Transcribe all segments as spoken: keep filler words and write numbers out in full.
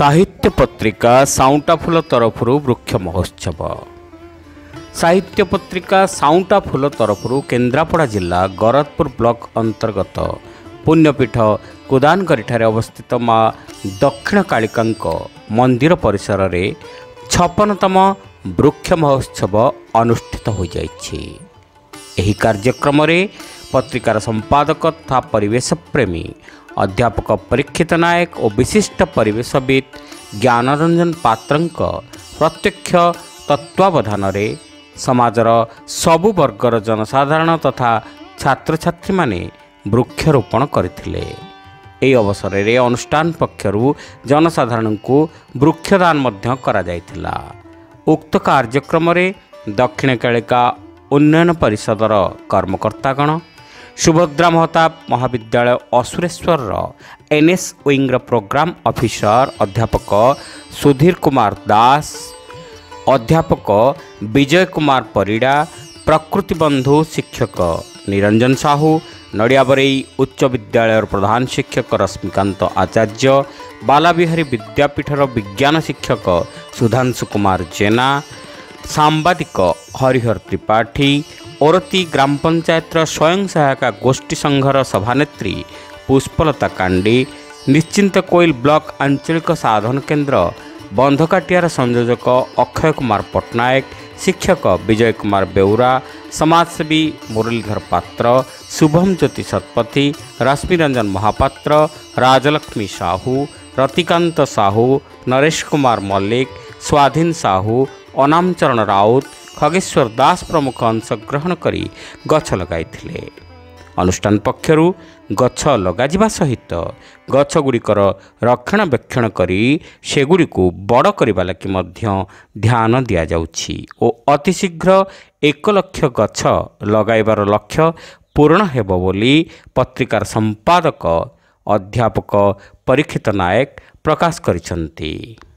साहित्य पत्रिका साउंटाफुल तरफ वृक्ष महोत्सव। साहित्य पत्रिका साउंटाफुल तरफ केन्द्रापड़ा जिला गरदपुर ब्लॉक अंतर्गत पुण्यपीठ कुदानगरी ठारे अवस्थित माँ दक्षिण कालिका मंदिर परिसर रे छप्पनतम वृक्ष महोत्सव अनुष्ठित हो जाइछि। एही कार्यक्रम रे पत्रिकार संपादक तथा परिवेश प्रेमी अध्यापक परीक्षित नायक और विशिष्ट परिवेशविद ज्ञानरंजन पात्रंक प्रत्यक्ष तत्वावधान रे समाजर सबु वर्गर जनसाधारण तथा छात्र छात्री माने वृक्षरोपण करथिले। एही अवसर रे अनुष्ठान पक्षरु जनसाधारण को वृक्षदान मध्य करा जायतिला। उक्त कार्यक्रम रे दक्षिण कालिका उन्नयन परिषदर कर्मकर्तागण, सुभद्रा महताब महाविद्यालय असुरेश्वर एनएस विंग्र प्रोग्राम ऑफिसर अध्यापक सुधीर कुमार दास, अध्यापक विजय कुमार परिड़ा, प्रकृति बंधु शिक्षक निरंजन साहू, नड़ियाबरई उच्च विद्यालय प्रधान शिक्षक रश्मिकांत आचार्य, बालाबिहारी विद्यापीठर विज्ञान शिक्षक सुधांशु कुमार जेना, सांबादिक हरिहर त्रिपाठी, ओरती ग्राम पंचायत स्वयं सहायता गोष्ठी संघर सभानेत्री पुष्पलता कांडी, निश्चिंत कोइल ब्लॉक आंचलिक साधन केन्द्र बंधकाटियार संयोजक अक्षय कुमार पट्टनायक, शिक्षक विजय कुमार बेउरा, समाजसेवी मुरलीधर पात्र, शुभम ज्योति शतपथी, रश्मिरंजन महापात्र, राजलक्ष्मी साहू, रतिकांत साहू, नरेश कुमार मल्लिक, स्वाधीन साहू, अनामचरण राउत, खगेश्वर दास प्रमुख अंशग्रहण करी गछ लगाइथिले। अनुष्ठान पक्षरु गछ लगाजिबा सहित गछ गुड़िकर रक्षणाबेक्षण करी सेगुड़िकु बड़ करिबा लागि मध्य ध्यान दिया जाउछि ओ अतिशीघ्र एक लक्ष गछ लगाइबार लक्ष्य पूर्ण हेबो बोली पत्रिकार संपादक अध्यापक परीक्षित नायक प्रकाश करिसंती।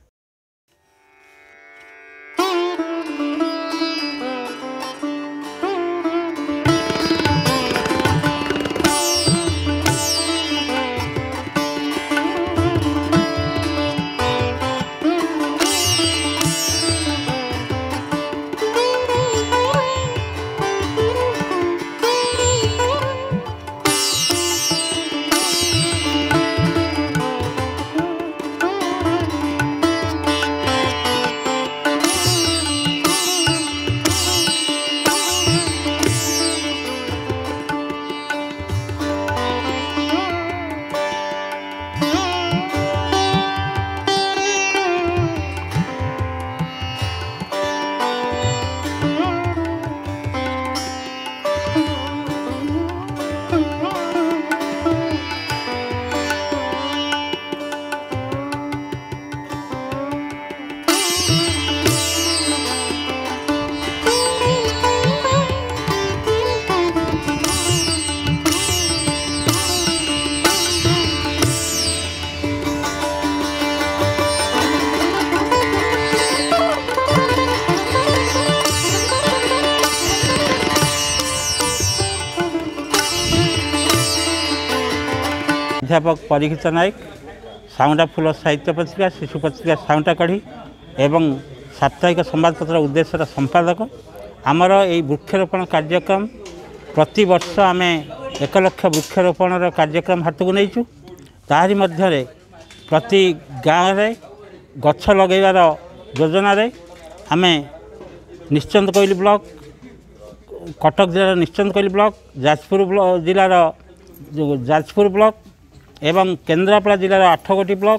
अध्यापक परीक्षित नायक साउंटाफुल साहित्य पत्रिका शिशु पत्रिका साउंटा कढ़ी एवं साप्ताहिक संवादपत्र उद्देश्य संपादक। आमर यही वृक्षरोपण कार्यक्रम प्रति वर्ष आम एक लक्ष वृक्षरोपण कार्यक्रम हाथ को नहींचु। तारी मध्य प्रति गाँव में गछ लगेबार योजना आम निश्चिंत कोइल ब्लॉक, कटक जिलार निश्चिंत कोइल ब्लॉक, जाजपुर जिलार जाजपुर ब्लॉक एवं केन्द्रापड़ा जिलार आठगोटी ब्लॉक,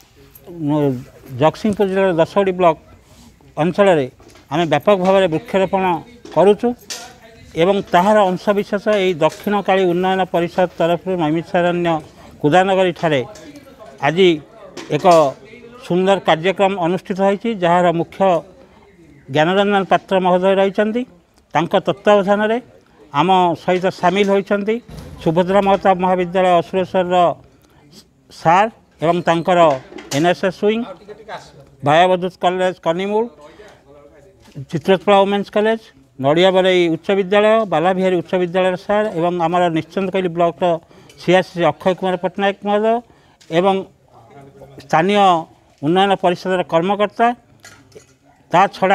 जगतसिंहपुर जिलार दसगोटी ब्लॉक अंचल आम व्यापक भाव में वृक्षरोपण करुचु एवं ताहार अंशविशेष यही दक्षिण काली उन्नयन परिषद तरफ नैमिषारण्य कुदानगरी ठारे आज एक सुंदर कार्यक्रम अनुष्ठित होइछि, जार मुख्य ज्ञानरंजन पात्र महोदय रही तत्वावधान में आम सहित सामिल होइछन्ति सुभद्रा महताब महाविद्यालय असुरेश्वर सार एवं तांकर एनएसएस विंग, भायावदूत कॉलेज कनिमूल, चित्रोत्पला वुमेन्स कॉलेज, नड़ियाबरई उच्च विद्यालय, बालाबिहारी उच्च विद्यालय सार एवं आमर Nischintakoili block CRC Akshay Kumar Pattnaik महोदय एवं स्थानीय उन्नयन परिषद कर्मकर्ता ता छड़ा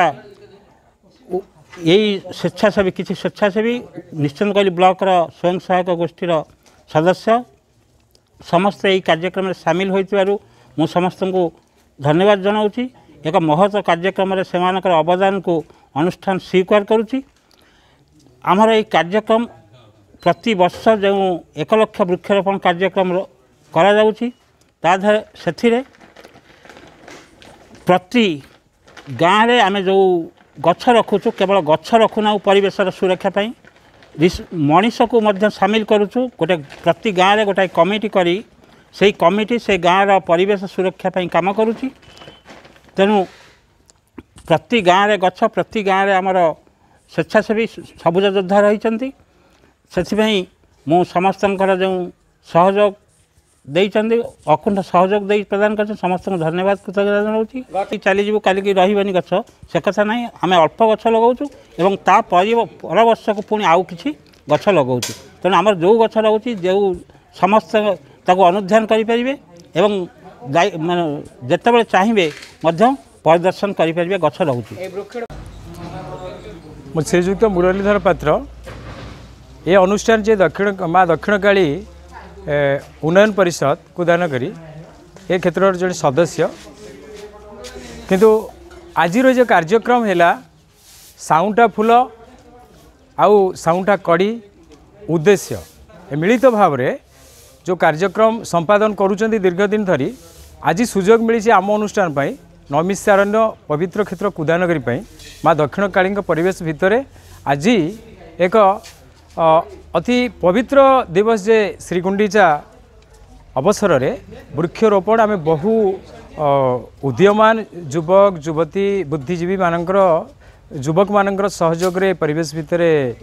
यही स्वेच्छासेवी किसी स्वेच्छासेवी निश्चिंतगली ब्लॉकर स्वयं सहायक गोष्ठीर सदस्य समस्त यही कार्यक्रम में सामिल होइतिबारु मु समस्त को धन्यवाद जनाऊँगी। एक महत कार्यक्रम से अवदान को अनुष्ठान स्वीकार करुच्ची। आमर ये कार्यक्रम प्रति वर्ष जो एक लक्ष वृक्षरोपण कार्यक्रम करा जाउची ताधर से प्रति गाँव में आम जो गछ रखुचु केवल गछ रखुना परिवेशर सुरक्षा पाई मनीष को मध्य सामिल करुचु। गोटे प्रति गाँव में गोटाए कमिटी करी से कमिटी से गाँव परिवेश सुरक्षा पाई काम करुची। तेणु प्रति गाँव में गछ प्रति गाँव में आमर स्वेच्छासेवी सबुज योद्धा रही से मु समस्त जो सहयोग देइचंदी अकुंठ सहयोग दे प्रदान कर समस्त को धन्यवाद कृतज्ञता जनाऊँगी। चलीजु काली रही गछ से कथा ना आम अल्प गछ लगाऊँ एवं ता पर वर्ष को पुणी आउ कि गछ लगाऊँ। तेणु आमर जो गछ रोचे जो समस्त ताको अनुध्यान करें एवं जिते चाहिए परिदर्शन करें गछ रोचे। श्रीजुक्त मुरलीधर पात्र ये अनुष्ठान जे दक्षिण माँ दक्षिण काली उन्नयन परिषद कुदानगरी ए क्षेत्र जड़े सदस्य किंतु आज जो कार्यक्रम है साउंटा फूल आउ साउंटा कड़ी उद्देश्य मिलित भाव में जो कार्यक्रम संपादन करुँच दीर्घ दिन धरी आज सुजोग मिली आम अनुष्ठान नैमिषारण्य पवित्र क्षेत्र कुदानगरी माँ दक्षिण काली परिवेश भितर आज एक अति पवित्र दिवस जे श्रीगुंडीचा अवसर रे वृक्षरोपण आम बहु उदीयमान युवक युवती बुद्धिजीवी मानकर युवक मानकर सहयोग रे परिवेश भितर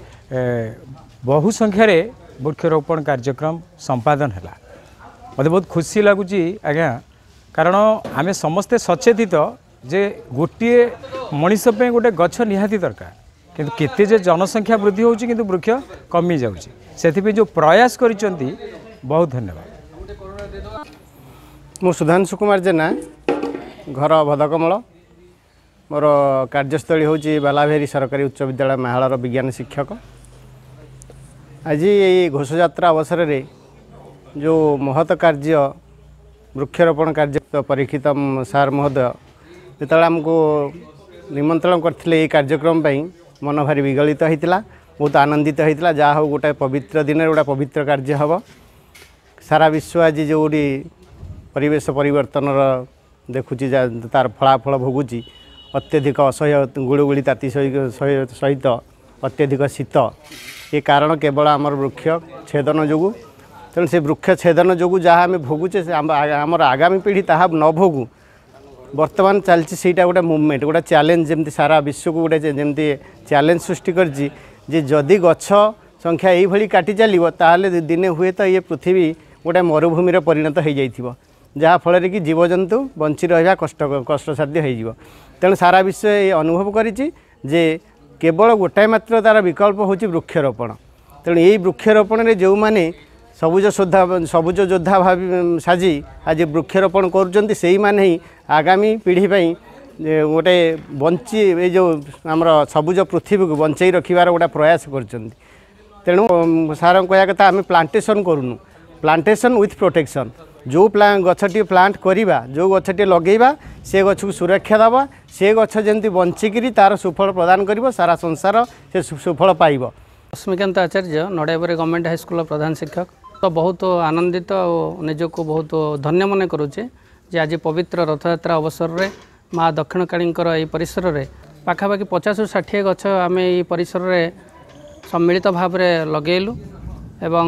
बहु संख्यार वृक्षरोपण कार्यक्रम संपादन है। मत बहुत खुशी लगुच आज्ञा कारण आम समस्ते सचेतित जे गोटे मनीष पे गोटे गछ निहाती दरकार किंतु केते जे जनसंख्या वृद्धि होची किंतु वृक्ष कमी जाउची सेथिपे जो प्रयास करिसंती बहुत धन्यवाद। मु सुधांशु कुमार जेना घर भदकमल मोर कार्यस्थली होची बालाभेरी सरकारी उच्च विद्यालय महालार विज्ञान शिक्षक। आज ये घोषयात्रा अवसर रे जो महत कार्य वृक्षरोपण कार्य परीक्षित सार महोदय जो आमको निमंत्रण करथिले ये कार्यक्रम पाई मन भारी विगलित होता बहुत आनंदित होता जहाँ हो गोटे पवित्र दिन गोटे पवित्र कार्य हम सारा विश्व आज जो परिवेश परिवर्तन देखुची तार फलाफल भोगुची अत्यधिक असह्य गुड़गुड़ी ताती सहित अत्यधिक शीत ये कारण केवल आमर वृक्ष छेदन जो तेणु से वृक्ष छेदन जो जहाँ आम भोगुचे आमर आगामी पीढ़ी ता न भोगू वर्तमान चलती सेटा गोटे मुवमेंट गोटे चैलेंज जमी सारा विश्व को गोटे जमी चैलेंज सृष्टि करछि जे जदि गछ संख्या यही काटी चलो ताहले दिने हुए तो ये पृथ्वी गोटे मरुभूमि परिणत हो जाइथिबो जहाँफल कि जीवजंतु बंची रहा कष्ट कष्टसाध्य हो तेणु सारा विश्व ये अनुभव करिछि जे केवल गोटाए मात्र तार विकल्प होछि वृक्षरोपण। तेणु यही वृक्षरोपण में जो मैंने सबुज योद्धा सबुज योद्धा भाव साजी आज वृक्षरोपण करुँच से ही आगामी पीढ़ी गोटे बंची ये जो आमर सबुज पृथ्वी को बंचाई रखार गोटे प्रयास कर तेणु सार कह कथा आम प्लांटेशन करूँ प्लांटेशन विथ प्रोटेक्शन जो प्ला गछटी प्लांट करवा जो गछटी लगेवा से गछ को सुरक्षा दबा से गछ जमी बंचिकी तार सुफल प्रदान कर सारा संसार से सुफल पाइब। लक्ष्मीकांत आचार्य नड़ाबरी गवर्नमेंट हाईस्कूल प्रधान शिक्षक तो बहुत आनंदित और निजक बहुत धन्य मन करुचे जे आज पवित्र रथयात्रा अवसर में माँ दक्षिण काली परिसर में पाखापाखि पचास षाठी गछ आम ये परिसर में सम्मिलित भाव में लगेलु एवं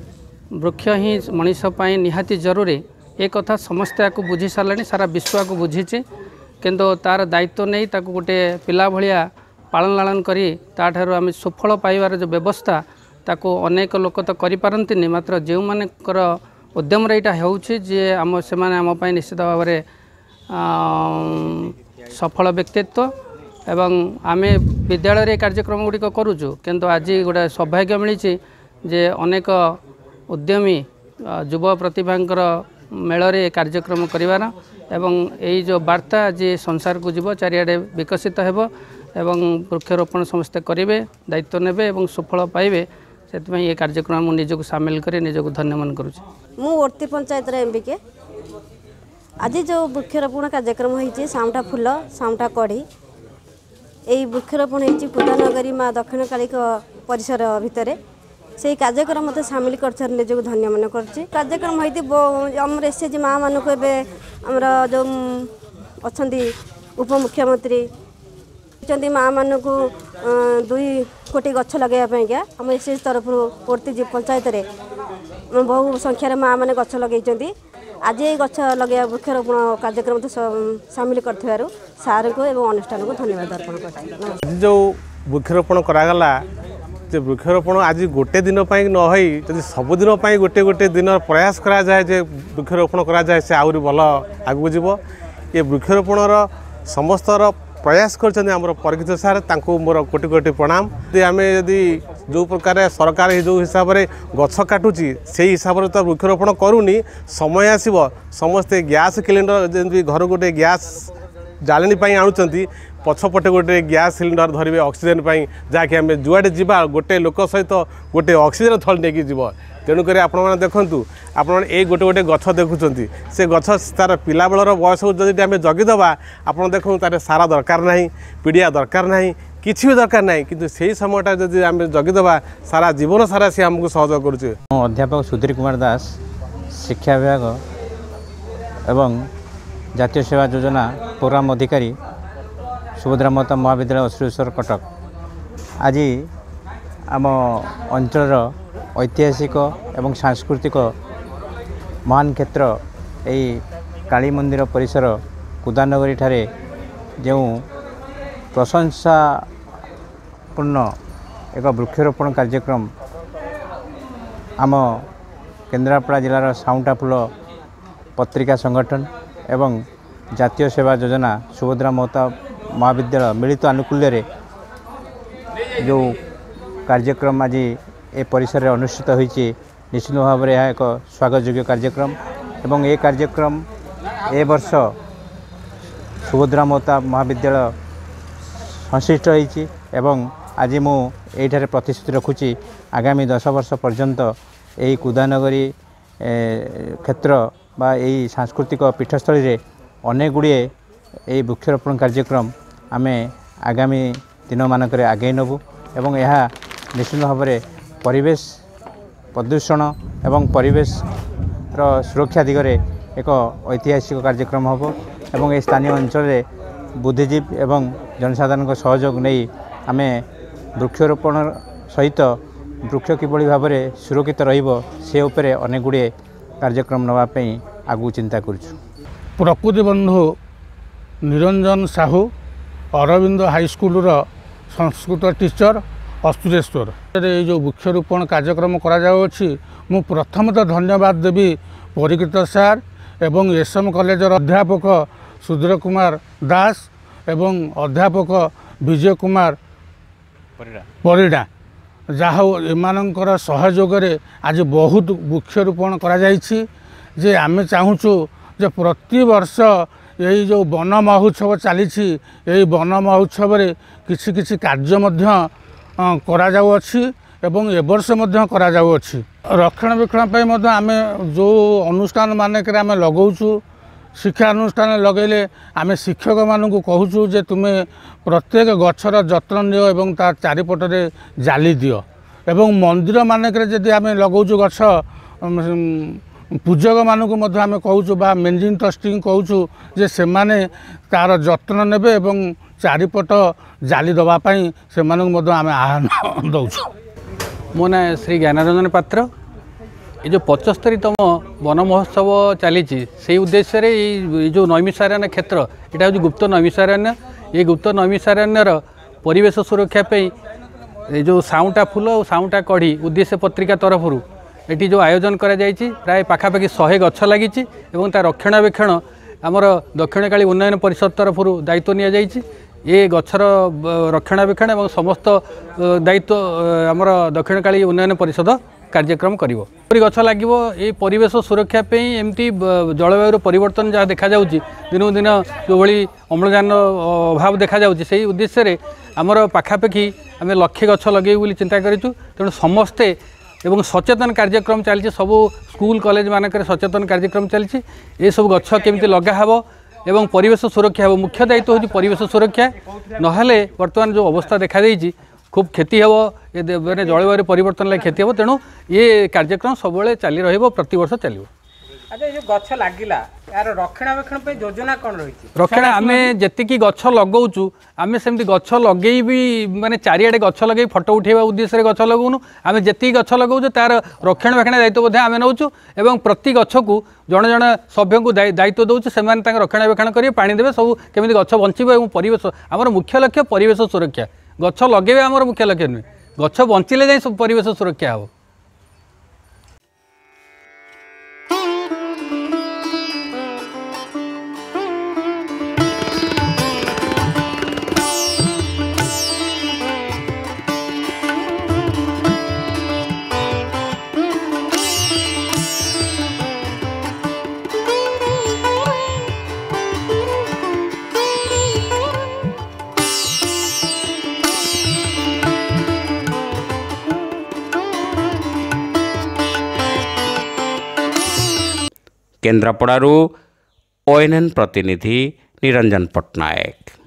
वृक्ष ही मनीषपाई निहाती जरूरी एक कथा समस्ते को बुझी सारे सारा विश्व को बुझीचे किंतु तार दायित्व नहीं ताको गोटे पिला भलिया पालन लालन करी ताठारु आम सुफल पाइबार जो व्यवस्था ताको अनेक लोक तो करिपारंतिनि मात्र जो मानकर उद्यम यहाँ होउछि जे आम से आम निश्चित भाव में सफल व्यक्तित्व एवं आम विद्यालय कार्यक्रम गुड़िक करुचु किंतु आज गोटे सौभाग्य मिली जे अनेक उद्यमी युव प्रतिभांकर मेल कार्यक्रम करिवार एवं यही जो वार्ता आज संसार को जीव चारिआडे विकसित हेब एवं वृक्षरोपण समस्ते करेंगे दायित्व नेबे एवं सुफल पाइबे से ये कार्यक्रम मु निजक सामिल कर निजक धन्य मन करुँच। मु ओर्ती पंचायत एमबीके आज जो वृक्षरोपण कार्यक्रम होती साउंटा फूल साउंटा कढ़ी यही वृक्षरोपण होती कुदानगरी माँ दक्षिण काली परिसर भितर से कार्यक्रम मत सामिल कर निजक धन्य मन कर कार्यक्रम होती आम एसएचजी माँ मानक आमर जो अच्छा उपमुख्यमंत्री माँ मान को दुई कोटी गछ लगे आम एसएचजी तरफ ओर्ती पंचायत बहु संख्यार माँ मैंने गछ लगे आज ये गछ लगे वृक्षरोपण कार्यक्रम तो सामिल कर सार को एवं अनुष्ठान को धन्यवाद अर्पण कर जो वृक्षरोपण करागला जे वृक्षरोपण आज गोटे दिन न हो सबुदिन गोटे गोटे दिन प्रयास करा जाए जे वृक्षरोपण करा जाए से आहरी भल आगू जीव ये वृक्षरोपणर समस्तर प्रयास कर परीक्षित सार मोर कोटि कोटि प्रणाम। आम यदि जो प्रकार सरकार जो हिसाब से गछ काटुची से हिसाब से तो वृक्षरोपण करूनी समय आसब समस्ते गैस सिलिंडर जमी घर गोटे गैस जालेनी आणुंट पछपटे गोटे गैस सिलिंडर धरवे ऑक्सीजन जहाँकि आम जुआड़े जा गोटे लोक सहित गोटे ऑक्सीजन थल नहीं जीव तेणुक आपण मैंने देखूँ आपण ये गोटे गोटे गछ देखुं से गछ तार पिला बेलर बयस को जब आम जगिदबा आप देखूँ तार सारा दरकार ना पीड़िया दरकार ना किसी भी दरकार ना कि से समयटा जब आम जगिदबा सारा जीवन सारा सी आमको सहयोग करुचे। अध्यापक सुधीर कुमार दास शिक्षा विभाग एवं जातीय सेवा योजना प्रोग्राम अधिकारी सुभद्रा माता महाविद्यालय अश्वेश्वर कटक आज आम अंचल ऐतिहासिक एवं सांस्कृतिक महान क्षेत्र यही काली मंदिर परिसर कुदानगरी ठारे जो प्रशंसापूर्ण एक वृक्षरोपण कार्यक्रम आम केन्द्रापड़ा जिलार साउंटा फूल पत्रिका संगठन एवं जातीय सेवा योजना सुभद्रा माता महाविद्यालय मिलित आनुकूल्य जो कार्यक्रम आज ए परिसर में अनुष्ठित होती निश्चित भाव में यह एक स्वागतयोग्य कार्यक्रम एवं ये कार्यक्रम ए वर्ष सुभद्रा माता महाविद्यालय संश्लिष्ट होती एवं आज मु एठारे प्रतिश्रुति रखुची आगामी दस वर्ष पर्यंत यही कुदानगरी क्षेत्र बा यही सांस्कृतिक पीठस्थली रे अनेक गुड़िए यही वृक्षरोपण कार्यक्रम आमे आगामी दिन मानक आगे नबू एवं यह निश्चित भाव में परिवेश प्रदूषण एवं परिवेश रो सुरक्षा दिगरे एक ऐतिहासिक कार्यक्रम हम एवं ये स्थानीय अंचल बुद्धिजीवी एवं जनसाधारण सहयोग नहीं आम वृक्षरोपण सहित वृक्ष किभली भाव में सुरक्षित से उपरे अनेक गुड़िए कार्यक्रम नापी आगू चिंता करुछु। प्रकृति बंधु निरंजन साहू अरविंद हाईस्कूल संस्कृत टीचर अस्तुरेश्वर ये जो वृक्षरोपण कार्यक्रम कराଯାଉଛି मु प्रथमतः धन्यवाद देवी परीक्षित सार एवं एसएम कॉलेजर अध्यापक सुधीर कुमार दास एवं अध्यापक विजय कुमार परिडा जहाँ एमानंकर सहयोग आज बहुत वृक्षरोपण कराଯାଇଛି जे आमे चाहूचु जे प्रति वर्ष यही जो वन महोत्सव चली यही वन महोत्सव रे किछि किछि कार्य मध्य करा जाउ अछि एवं ए वर्ष मध्य करा जाउ अछि रक्षणाबेक्षण पई मध्य आमे जो अनुष्ठान मानक आमे लगाउछु शिक्षा अनुष्ठान लगेले आमे शिक्षक मानकु कहूछु जे तुमे प्रत्येक गछर जत्न नियो एवं तार चारिपटरे जाली दियो एवं मंदिर मानक जदि आमे लगाउछु गछ पूजक मानक मध्य आमे कहूछु बा मेंजिंग ट्रस्टिंग कहूछु जे से माने तार जत्न नेबे एवं चारिपट जाली दबा पई से मानक मध्य आमे आह्वान दउछु। मो ना श्री ज्ञानरंजन पात्र ये जो पचस्तरीतम वन महोत्सव चली से उद्देश्य रे ये जो नैमिषारण्य क्षेत्र यहाँ हूँ गुप्त नैमिषारण्य ये गुप्त नैमिषारण्यर परिवेश सुरक्षा ये जो साउंटा फूल और साउंटा कढ़ी उद्देश्य पत्रिका तरफ ये जो आयोजन करा जायछि प्राय पाखापाखि शहे गछ लगी रक्षणाबेक्षण आमर दक्षिणकाली उन्नयन परिषद तरफ दायित्व नि जायछि ये गछर रक्षणाबेक्षण और समस्त दायित्व आमर दक्षिणकाली उन्नयन परिषद कार्यक्रम करिवो परि गछ लागिवो ए परिवेश सुरक्षा पे एमती जलवायु परिवर्तन जहाँ देखा जाउची दिनों दिन जो भली अम्लजान अभाव देखा जाउची सेही उद्देश्य रे हमर पाखापाखि आम लक्षे गछ लगे बोली चिंता करूँ तेणु समस्ते एवं सचेतन कार्यक्रम चलती सबू स्कूल कॉलेज मानक सचेतन कार्यक्रम चलती ये सब गछ केमती लगा हबो एवं परिवेश सुरक्षा हम मुख्य दायित्व हूँ परिवेश सुरक्षा नहले वर्तमान जो अवस्था देखा देइछि खूब क्षति हे मैंने जलवायु परिवर्तन लगे क्षति हे तेणु ये कार्यक्रम सब चली रहिबो प्रति वर्ष चलिबो। अच्छा जो गछ लागिला यार रक्षणाबेक्षण पे योजना कौन रही रक्षण आम जी गछ लगाऊँ आम सेमती गछ लगे भी माने चारिआडे गछ लगे फटो उठेवा उद्देश्य गछ लगाऊनु आम जी गछ लगाऊँ तार रक्षणाबेक्षण दायित्व आम नौचु एवं प्रति गछ को जड़े जड़े सभ्य को दायित्व दौचु से रक्षणाबेक्षण करेंगे पानी देवे सब केमी गछ बंचब और परिवेश आमर मुख्य लक्ष्य परिवेश सुरक्षा गछ लगे आमर मुख्य लक्ष्य नुहे गछ बंचिले जाए परिवेश सुरक्षा हम। केन्द्रापड़ारू ओएनएन प्रतिनिधि निरंजन पट्टनायक।